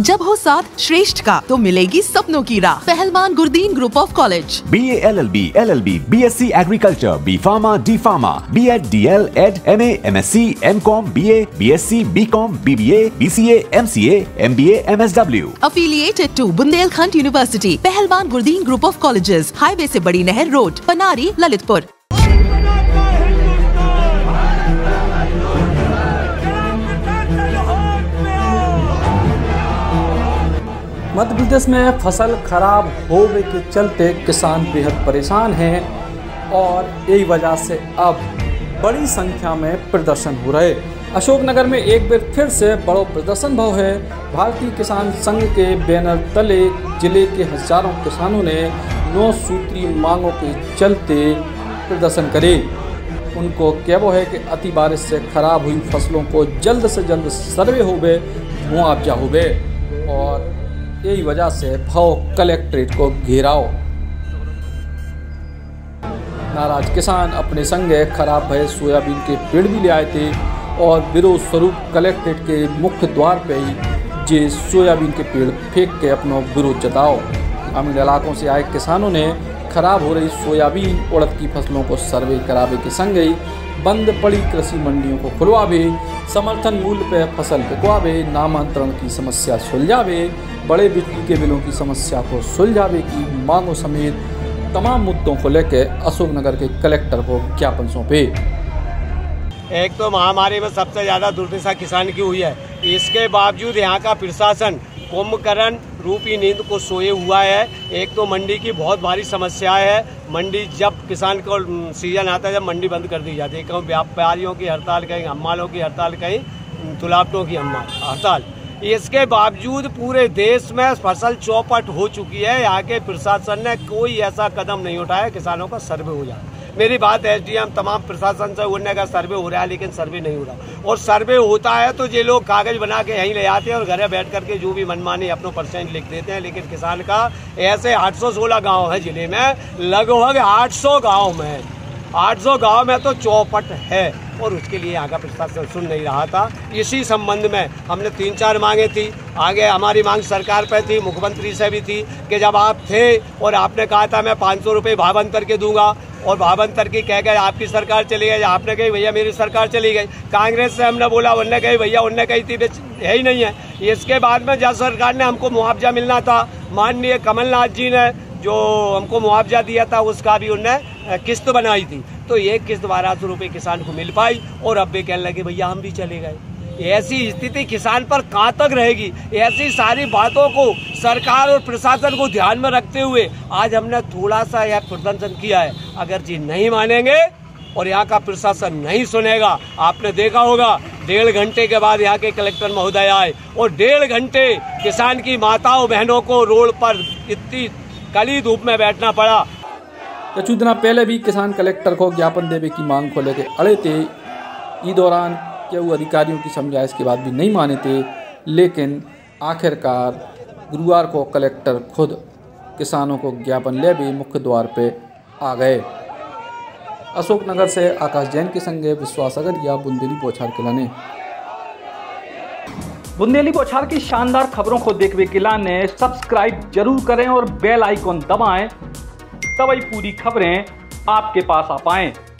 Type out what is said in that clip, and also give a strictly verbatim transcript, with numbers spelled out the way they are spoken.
जब हो साथ श्रेष्ठ का तो मिलेगी सपनों की राह। Pahalwan Gurdeen group of college. B A L L B, L L B, B S C agriculture, B pharma, D pharma, B Ed, D L Ed, M A, M S C, M com, B A, B S C, B com, B B A, B C A, M C A, M B A, M S W. Affiliated to Bundelkhand university. Pahalwan Gurdeen group of colleges, highway से बड़ी नहर road, Panari, Lalitpur. Madhya Pradesh में फसल खराब होने के चलते किसान बेहद परेशान हैं और यही वजह से अब बड़ी संख्या में प्रदर्शन हो रहे। अशोकनगर में एक बार फिर से बड़ा प्रदर्शन भाव है। भारतीय किसान संघ के बैनर तले जिले के हजारों किसानों ने नौ सूत्री मांगों के चलते प्रदर्शन करे। उनको कहवो है कि अति बारिश से खराब हुई फसलों को जल्द से जल्द सर्वे होवे, मुआवजा होवे और यही वजह से भाव कलेक्ट्रेट को घेराव। नाराज किसान अपने संगे खराब भये सोयाबीन के पेड़ भी ले आए थे और विरोध स्वरूप कलेक्ट्रेट के मुख्य द्वार पे ही जे सोयाबीन के पेड़ फेंक के अपना विरोध जताओ। ग्रामीण इलाकों से आए किसानों ने खराब हो रही सोयाबीन उड़द की फसलों को सर्वे करावे के संग ही बंद पड़ी कृषि मंडियों को खुलवावे, समर्थन मूल्य पर फसल बिकवावे, नामांतरण की समस्या सुलझावे, बड़े बिजली के बिलों की समस्या को सुलझावे की मांगों समेत तमाम मुद्दों को लेकर अशोकनगर के कलेक्टर को ज्ञापन सौंपे। एक तो महामारी में सबसे ज़्यादा दुर्दशा किसान की हुई है, इसके बावजूद यहाँ का प्रशासन कुंभकर्ण रूपी नींद को सोए हुआ है। एक तो मंडी की बहुत भारी समस्याएं है। मंडी जब किसान को सीजन आता है जब मंडी बंद कर दी जाती है, कहीं व्यापारियों की हड़ताल, कहीं हम्मालों की हड़ताल, कहीं तुलावटों की हड़ताल। इसके बावजूद पूरे देश में फसल चौपट हो चुकी है। यहाँ के प्रशासन ने कोई ऐसा कदम नहीं उठाया किसानों का सर्वे हो जाए। मेरी बात एस डी एम तमाम प्रशासन से उड़ने का सर्वे हो रहा है, लेकिन सर्वे नहीं हो रहा। और सर्वे होता है तो ये लोग कागज बना के यहीं ले आते हैं और घरे बैठ करके जो भी मनमानी अपनों परसेंट लिख देते हैं। लेकिन किसान का ऐसे आठ सौ सोलह गाँव है जिले में, लगभग आठ सौ गाँव में आठ सौ गाँव में तो चौपट है और उसके लिए यहाँ का प्रशासन सुन नहीं रहा था। इसी संबंध में हमने तीन चार मांगे थी। आगे हमारी मांग सरकार पे थी, मुख्यमंत्री से भी थी कि जब आप थे और आपने कहा था मैं पाँच सौ रुपये भावांतर के दूंगा और भावांतर की कह गए आपकी सरकार चली गई, आपने कही भैया मेरी सरकार चली गई। कांग्रेस से हमने बोला, उनने कही भैया उनने कही थी है ही नहीं है। इसके बाद में जब सरकार ने हमको मुआवजा मिलना था, माननीय कमलनाथ जी ने जो हमको मुआवजा दिया था उसका भी उनने किस्त बनाई थी, तो एक किस्त बारह सौ रुपये किसान को मिल पाई और अब भी कहने लगे भैया हम भी चले गए। ऐसी स्थिति किसान पर कहाँ तक रहेगी? ऐसी सारी बातों को सरकार और प्रशासन को ध्यान में रखते हुए आज हमने थोड़ा सा यह प्रदर्शन किया है। अगर जी नहीं मानेंगे और यहाँ का प्रशासन नहीं सुनेगा, आपने देखा होगा डेढ़ घंटे के बाद यहाँ के कलेक्टर महोदय आए और डेढ़ घंटे किसान की माताओं बहनों को रोड पर इतनी कड़ी धूप में बैठना पड़ा। कुछ दिन पहले भी किसान कलेक्टर को ज्ञापन देवे की मांग को लेकर अड़े थे। इस दौरान के वो अधिकारियों की समझाइश के बाद भी नहीं माने थे, लेकिन आखिरकार गुरुवार को कलेक्टर खुद किसानों को ज्ञापन ले भी मुख्य द्वार पे आ गए। अशोकनगर से आकाश जैन के संगे विश्वास अगरिया, बुंदेली बौछार किलाने। बुंदेली बौछार की शानदार खबरों को देखने के लिए सब्सक्राइब जरूर करें और बेल आइकॉन दबाएं, तभी पूरी खबरें आपके पास आ पाएं।